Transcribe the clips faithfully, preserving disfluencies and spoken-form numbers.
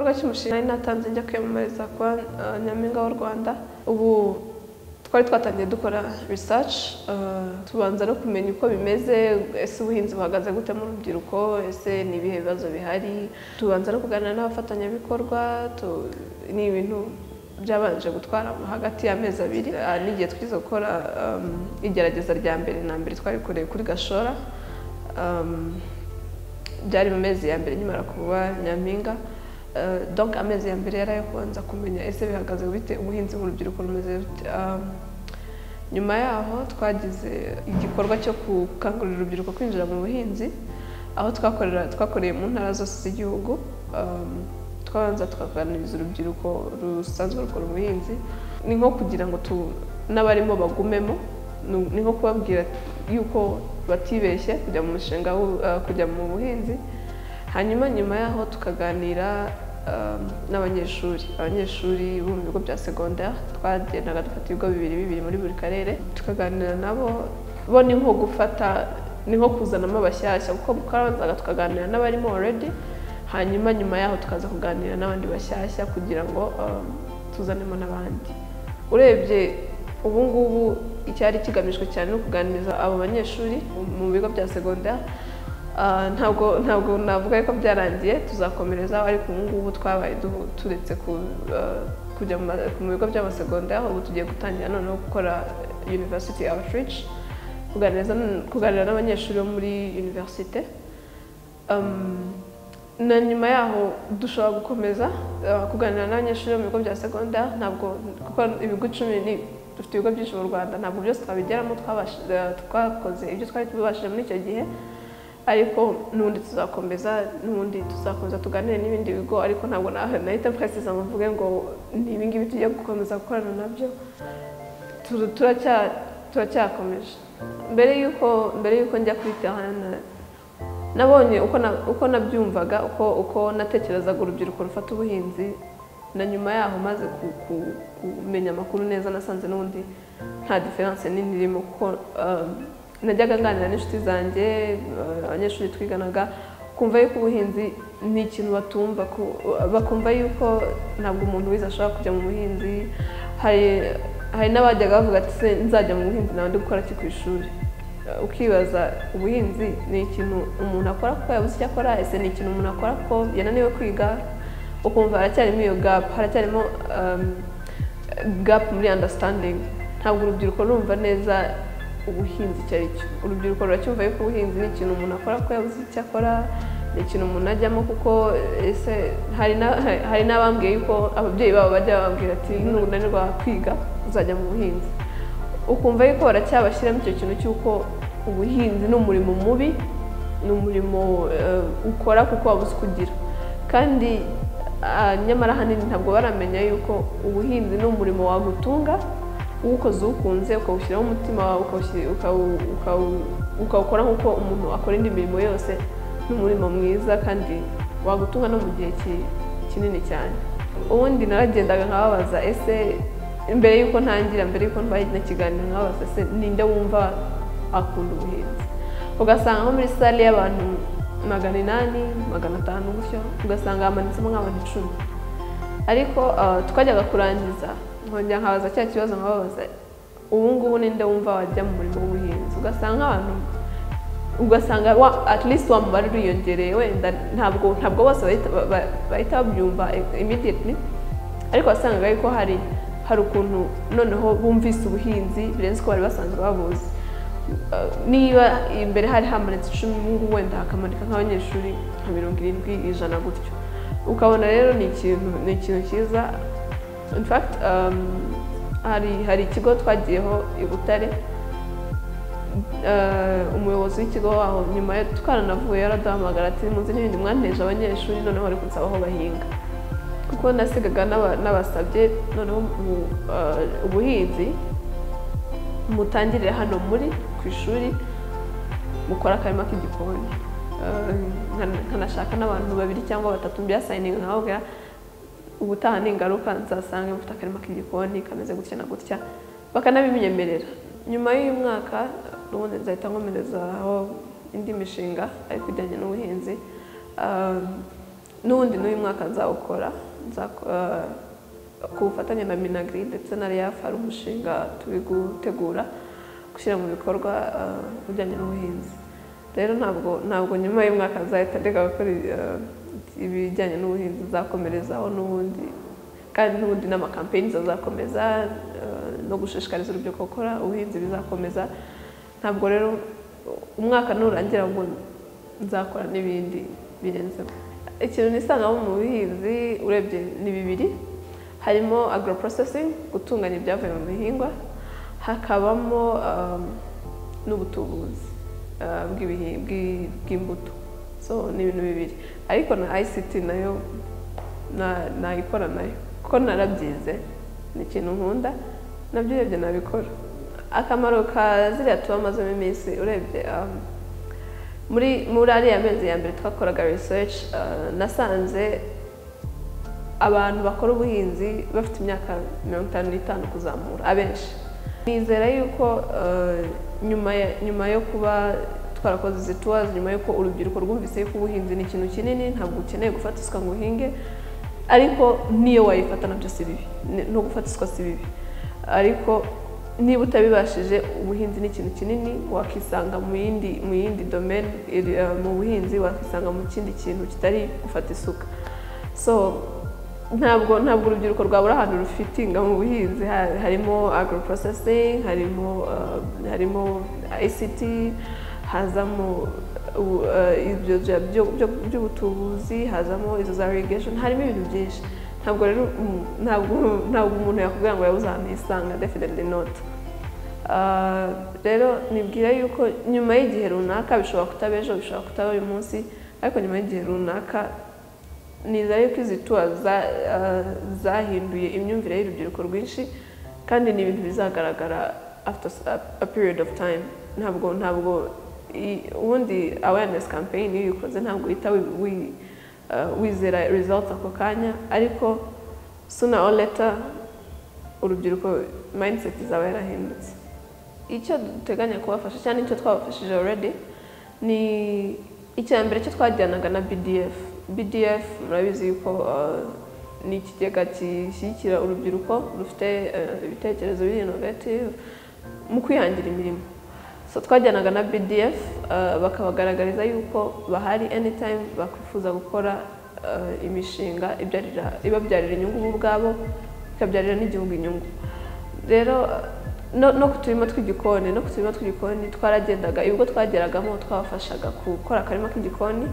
igikorwa cy'umushinga nari natanze njya kwiyamamariza kwa uh, Nyampinga w'u Rwanda. Ubu twari twatangiye dukora research, uh, tubanza no kumenya uko bimeze, ese ubuhinzi buhagaze gute mu rubyiruko, ese ni ibihe bibazo bihari. Tubanza no kuganira n'abafatanyabikorwa, ni ibintu byabanje gutwara hagati y'amezi abiri. Uh, n'igihe twize gukora um, igerageza rya mbere na mbere twari kureye kuri Gashora, um, byari mu mezi ya mbere nyimara kuba Nyampinga. Uh, donc amezi ya mbere yarayo kubanza kumenya ese bihagaze bite ubuhinzi mu rubyiruko rumeze bite. Um, nyuma yaho twagize igikorwa cyo gukangurira urubyiruko kwinjira mu buhinzi, aho twakorera twakoreye mu ntara zose z'igihugu. Um, twabanza tukaganiriza urubyiruko rusanzwe rukora ubuhinzi, ni nko kugira ngo tu n'abarimo bagumemo, ni nko kubabwira yuko batibeshye kujya mu mushinga uh, kujya mu buhinzi. Hanyuma nyuma yaho tukaganira um, n'abanyeshuri abanyeshuri bo mu bigo bya secondaire. Twagendaga dufata ibigo bibiri bibiri muri buri karere, tukaganira nabo. Bo ni nko gufata, ni nko kuzanamo abashyashya, kuko bukabanzaga tukaganira n'abarimo already, hanyuma nyuma yaho tukaza kuganira n'abandi bashyashya kugira ngo um, tuzanemo n'abandi. Urebye ubu ngubu icyari kigamijwe cyane no kuganiriza abo banyeshuri mu bigo bya secondaire. Uh, ntabwo ntabwo navuga ko byarangiye, tuzakomereza, ariko ubu ngubu twabaye turetse ku uh, kujya mu bigo by'abasegondaire. Ubu tugiye gutangira noneho gukora university outreach, kuganiriza kuganira n'abanyeshuri bo muri universite. Um, na nyuma yaho dushobora gukomeza uh, kuganira n'abanyeshuri bo mu bigo bya secondaire. Ntabwo kuko ibigo icumi ni dufite ibigo byinshi mu Rwanda, ntabwo byose twabigeramo. Twakoze ibyo twari tubashije muri icyo gihe, ariko n'ubundi tuzakomeza n'ubundi tuzakomeza tuganire n'ibindi bigo. Ariko ntabwo nahita mfasiza mvuge ngo ni ibi ngibi tugiye gukomeza gukorana nabyo. turacyakomeje. Mbere yuko mbere yuko njya kuri terrain, nabonye uko uko nabyumvaga, uko uko natekerezaga urubyiruko rufata ubuhinzi, na nyuma yaho maze kumenya amakuru neza, nasanze n'ubundi nta difference nini irimo. Kuko najyaga nganira n'inshuti zanjye, abanyeshuri twiganaga, kumva yuko ubuhinzi ni ikintu batumva, bakumva yuko ntabwo umuntu wize ashobora kujya mu buhinzi. hari hari n'abajyaga bavuga ati se nzajya mu buhinzi nawe ndi gukora iki ku ishuri. Ukibaza ubuhinzi ni ikintu umuntu akora kuko yabuze icyo akora, ese ni ikintu umuntu akora ko yananiwe kwiga. Ukumva haracyarimo iyo gap, haracyarimo um, gap muri understanding. Ntabwo urubyiruko rumva neza ubuhinzi icyo ari cyo. Urubyiruko ruracyumva yuko ubuhinzi ni ikintu umuntu akora ko yabuze icyo akora, ni ikintu umuntu ajyamo kuko ese hari na hari n'abambwiye yuko ababyeyi babo bajya bababwira ati nunanirwa kwiga uzajya mu buhinzi. Ukumva yuko baracyabashyiramo icyo kintu cy'uko ubuhinzi ni umurimo mubi, ni umurimo uh, ukora kuko wabuze kugira. Kandi uh, nyamara hanini ntabwo baramenya yuko ubuhinzi ni umurimo wagutunga uwukoze ukunze, ukawushyiraho umutima wawe, ukawukora nk'uko umuntu akora indi mirimo yose. N'umurimo mwiza kandi wagutunga no mu gihe kinini cyane. Ubundi naragendaga nkababaza, ese mbere yuko ntangira, mbere yuko mbaye n'ikiganiro, nkababaza ese ninde wumva akunda ubuhinzi. Ugasanga nko muri sale y'abantu magana inani magana atanu gutyo, ugasanga hamanitsemo nk'abantu icumi. Ariko uh, twajyaga kurangiza nkongera nkabaza cya kibazo, nkababaza ubu ngubu ninde wumva wajya mu murimo w'ubuhinzi. Ugasanga abantu ugasanga at least wa mubare uriyongereye. Wenda ntabwo ntabwo bose bahita babyumva immediately, ariko wasangaga yuko hari hari ukuntu noneho bumvise ubuhinzi birenze ko bari basanzwe babuzi. Niba imbere hari hamanitse icumi, ngubu wenda hakamanika nk'abanyeshuri nka mirongo irindwi ijana gutyo. Ukabona rero ni ikintu ni ikintu cyiza. In fact um, hari hari ikigo twagiyeho i Butare, uh, umuyobozi w'ikigo aho nyuma yo twaranavuye yaraduhamagara ati muzi n'ibindi mwanteje abanyeshuri, noneho bari kunsaba aho bahinga. Kuko nasigaga n'abasabye noneho uh, ubuhinzi mutangirire hano muri ku ishuri, mukora akarima k'igikoni. Nkanashaka n'abantu babiri cyangwa batatu mbyasayininga, nkababwira ubutaha n'ingaruka nzasanga mfite akarima k'igikoni kameze gutya na gutya, bakanabimenyemerera. Nyuma y'uyu mwaka n'ubundi nzahita nkomerezaho indi mishinga ariko ijyanye n'ubuhinzi. n'ubundi n'uyu mwaka nzawukora ku bufatanye na Minagri ndetse na R I A F hari umushinga turi gutegura gushyira mu bikorwa ujyanye n'ubuhinzi. Rero ntabwo ntabwo nyuma y'umwaka nzahita ndeka gukora ibijyanye n'ubuhinzi, nzakomerezaho n'ubundi kandi n'ubundi n'amakampeyini azakomeza no gushishikariza urubyiruko gukora ubuhinzi bizakomeza. Ntabwo rero umwaka nurangira ngo nzakora n'ibindi birenzeho. Ikintu nisangamo mu buhinzi urebye ni bibiri, harimo agro processing, gutunganya ibyavuye mu bihingwa, hakabamo n'ubutubuzi bw'imbuto. So ni ibintu bibiri, ariko na I C T nayo nayikora nayo kuko narabyize, ni ikintu nkunda, nabyo urebye nabikora. Akamaro ka ziriya tubamazemo iminsi urebye muri muri ariya mezi ya mbere twakoraga research, nasanze abantu bakora ubuhinzi bafite imyaka mirongo itanu n'itanu kuzamura abenshi. Nizera yuko nyuma nyuma yo kuba twarakoze izi tours, nyuma yuko urubyiruko rwumvise yuko ubuhinzi ni ikintu kinini, ntabwo ukeneye gufata isuka ngo uhinge, ariko niyo wayifata nabyo si bibi, no gufata isuka si bibi, ariko niba utabibashije ubuhinzi ni ikintu kinini, wakisanga mu yindi mu yindi domaine mu buhinzi, wakisanga mu kindi kintu kitari gufata isuka. So ntabwo ntabwo urubyiruko rwabura ahantu rufitinga mu buhinzi, harimo agro processing, harimo harimo I C T, hazamo ibyo by'ubutubuzi, hazamo izo za irrigation, harimo ibintu byinshi. Ntabwo rero ntabwo ntabwo umuntu yakubwira ngo yabuze ahantu yisanga, definitely not. Rero nibwira yuko nyuma y'igihe runaka, bishobora kutaba ejo, bishobora kutaba uyu munsi, ariko nyuma y'igihe runaka nizera yuko izi tours zahinduye imyumvire y'urubyiruko rwinshi, kandi ni ibintu bizagaragara after a period of time. Ntabwo ntabwo ubundi awareness campaign iyo uyikoze ntabwo uhita wizera results ako kanya, ariko sooner or later urubyiruko mindset izaba yarahindutse. Icyo duteganya kubafasha cyane, icyo twabafashije already, ni icya mbere cyo twajyanaga na B D F. B D F murabizi yuko ni ikigega kishyigikira urubyiruko rufite ibitekerezo biri innovative mu kwihangira imirimo. So twajyanaga na B D F bakabagaragariza yuko bahari anytime bakwifuza gukora imishinga ibabyarira inyungu bo ubwabo, ikabyarira n'igihugu inyungu. Rero no ku turimo tw'igikoni no ku turimo tw'igikoni twaragendaga, ubwo twageragamo twabafashaga gukora akarima k'igikoni.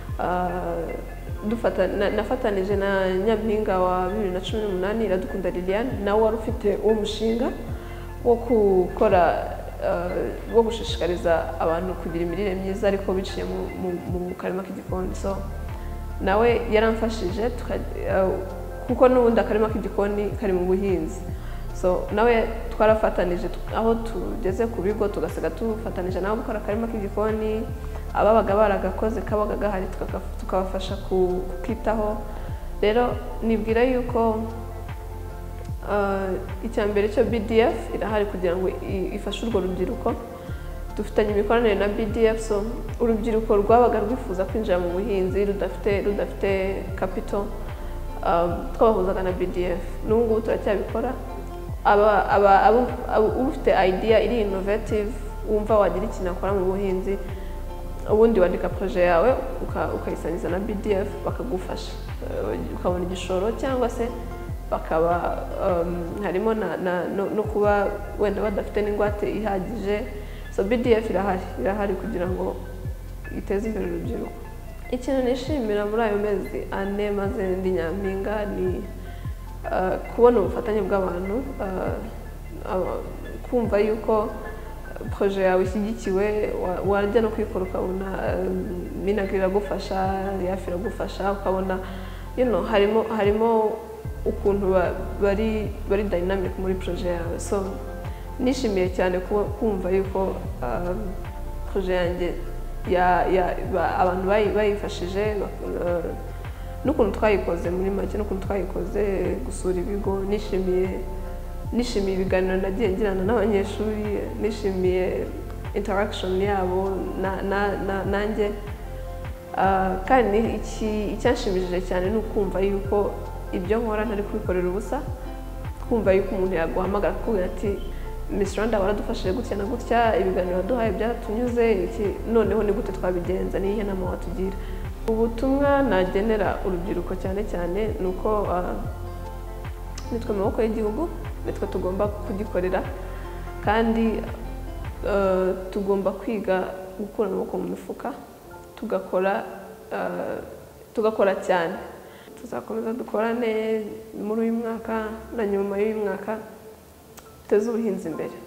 Nafatanije na Nyampinga wa bibiri na cumi n'umunani Iradukunda Liliane, nawe wari ufite uwo mushinga wo gukora wo gushishikariza abantu kugira imirire myiza ariko biciye mu karima k'igikoni. So nawe yaramfashije kuko n'ubundi akarima k'igikoni kari mu buhinzi. So nawe twarafatanije, aho tugeze ku bigo tugasiga tufatanije nawe gukora akarima k'igikoni, ababaga baragakoze kabaga gahari tukabafasha kukitaho. Rero nibwira yuko icya mbere cyo B D F irahari kugira ngo ifashe urwo rubyiruko. Dufitanye imikoranire na B D F, so urubyiruko rwabaga rwifuza kwinjira mu buhinzi rudafite rudafite capital, twabahuzaga na B D F. N'ubu ngubu turacyabikora. Ufite idea iri innovative, wumva wagira ikintu akora mu buhinzi, ubundi wandika projet yawe ukayisangiza na B D F bakagufasha, ukabona igishoro, cyangwa se bakaba harimo no kuba wenda badafite n'ingwate ihagije. So B D F irahari irahari kugira ngo iteze imbere urubyiruko. Ikintu nishimira muri ayo mezi ane maze ndi Nyampinga ni kubona ubufatanye bw'abantu, kumva yuko projet yawe ishyigikiwe, wajya no kwikora ukabona Minagri iragufasha, R I A F iragufasha, ukabona you know harimo harimo ukuntu bari bari dynamic muri projet yawe. So nishimiye cyane kumva yuko projet yanjye ya abantu bayifashije, n'ukuntu twayikoze muri make, n'ukuntu twayikoze gusura ibigo. Nishimiye nishimiye ibiganiro nagiye ngirana n'abanyeshuri, nishimiye interaction yabo nanjye. kandi icyanshimishije cyane ni ukumva yuko ibyo nkora ntari kubikorera ubusa, kumva yuko umuntu yaguhamagara akubwira ati Miss Rwanda waradufashije gutya na gutya, ibiganiro waduhaye byatunyuze, noneho ni gute twabigenza, ni iyihe nama watugira. Ubutumwa nagenera urubyiruko cyane cyane ni uko nitwe amaboko y'igihugu, nitwe tugomba kugikorera kandi tugomba kwiga gukura amaboko mu mifuka tugakora tugakora cyane. Tuzakomeza dukorane muri uyu mwaka na nyuma y'uyu mwaka, tuteze ubuhinzi imbere.